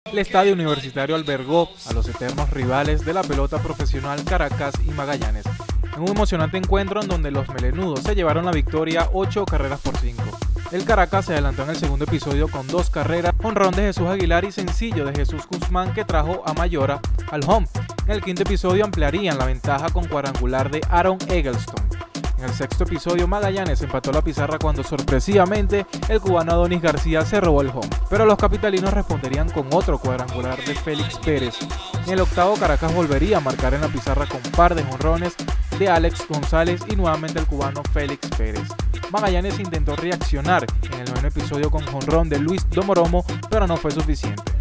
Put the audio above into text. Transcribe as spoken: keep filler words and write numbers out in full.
El estadio universitario albergó a los eternos rivales de la pelota profesional Caracas y Magallanes, en un emocionante encuentro en donde los melenudos se llevaron la victoria ocho carreras por cinco. El Caracas se adelantó en el segundo episodio con dos carreras, jonrón de Jesús Aguilar y sencillo de Jesús Guzmán que trajo a Mayora al home. En el quinto episodio ampliarían la ventaja con cuadrangular de Aaron Eggleston. En el sexto episodio, Magallanes empató la pizarra cuando sorpresivamente el cubano Adonis García se robó el home, pero los capitalinos responderían con otro cuadrangular de Félix Pérez. En el octavo, Caracas volvería a marcar en la pizarra con par de jonrones de Alex González y nuevamente el cubano Félix Pérez. Magallanes intentó reaccionar en el noveno episodio con jonrón de Luis Domoromo, pero no fue suficiente.